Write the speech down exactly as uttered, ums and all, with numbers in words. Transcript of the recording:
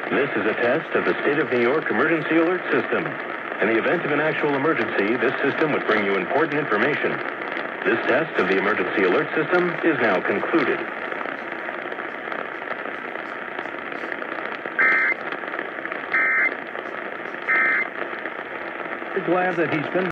This is a test of the State of New York Emergency Alert System. In the event of an actual emergency, this system would bring you important information. This test of the Emergency Alert System is now concluded. We're glad that he's been